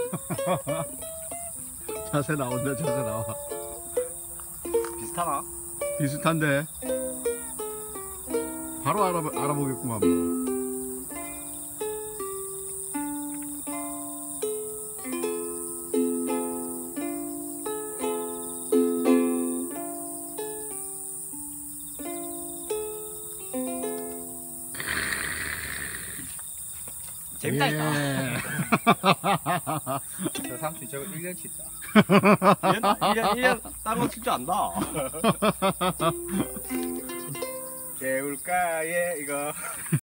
자세 나온다, 자세 나와. 비슷하나? 비슷한데 바로 알아보겠구만 뭐. 재밌다니까. 예. 저 삼촌 저거 1년치 있다. 1년 다른 거 칠 줄 안다. 개울가에 이거